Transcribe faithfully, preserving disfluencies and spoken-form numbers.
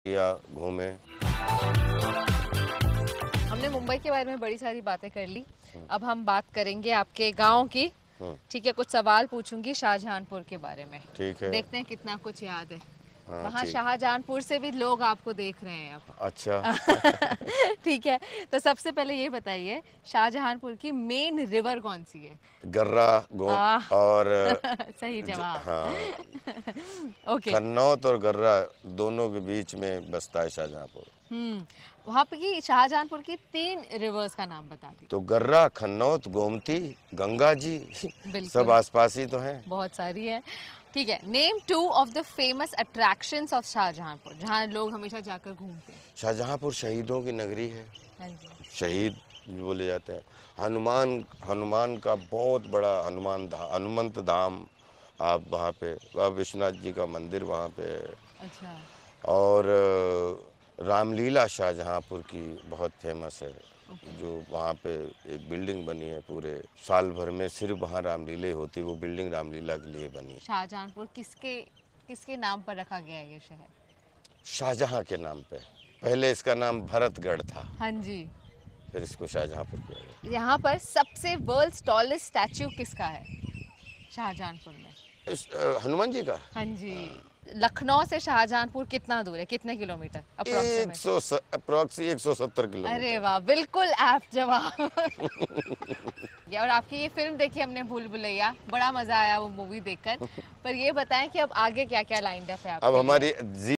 किया, घूमे। हमने मुंबई के बारे में बड़ी सारी बातें कर ली, अब हम बात करेंगे आपके गांव की। ठीक है, कुछ सवाल पूछूंगी शाहजहांपुर के बारे में। ठीक है। देखते हैं कितना कुछ याद है। हाँ, वहाँ ठीक। शाहजहांपुर से भी लोग आपको देख रहे हैं अब। अच्छा। ठीक है, तो सबसे पहले ये बताइए शाहजहांपुर की मेन रिवर कौन सी है? गर्रा गो आह, और सही ज, जवाब। हाँ, ओके। खन्नौत और गर्रा दोनों के बीच में बसता है शाहजहांपुर। हम्म, वहाँ पे की शाहजहांपुर की तीन रिवर्स का नाम बता दी। तो गर्रा, खन्नौत, गोमती, गंगा जी सब बिल्कुल, आसपास ही तो हैं। बहुत सारी है। ठीक है, name two of the famous attractions of Shahjahanpur, जहाँ लोग हमेशा जाकर घूमते हैं। शाहजहांपुर शहीदों की नगरी है। हाँ जी। शहीद बोले जाते हैं। हनुमान हनुमान का बहुत बड़ा हनुमान धा, हनुमंत धाम आप वहाँ पे, वह विश्वनाथ जी का मंदिर वहाँ पे है। अच्छा। और अ, रामलीला शाहजहांपुर की बहुत फेमस है, जो वहाँ पे एक बिल्डिंग बनी है, पूरे साल भर में सिर्फ वहाँ रामलीला होती, वो बिल्डिंग रामलीला के लिए बनी है। शाहजहांपुर किसके किसके नाम पर रखा गया है ये शहर? शाहजहां के नाम पे। पहले इसका नाम भरतगढ़ था, हाँ जी। फिर इसको शाहजहांपुर किया गया। यहाँ पर सबसे वर्ल्ड्स टॉलेस्ट स्टैच्यू किसका है शाहजहांपुर में? इस, अ, हनुमान जी का। हाँ जी। लखनऊ से शाहजहांपुर कितना दूर है, कितने किलोमीटर एक अप्रोक्सीमेट? सौ अप्रोक्सी एक सौ सत्तर अरे किलोमीटर। वाह, बिल्कुल ऐप जवाब। या और आपकी ये फिल्म देखी हमने, भूल भुलैया, बड़ा मजा आया वो मूवी देखकर। पर ये बताएं कि अब आगे क्या क्या लाइन अप है अब आपके लिए? हमारी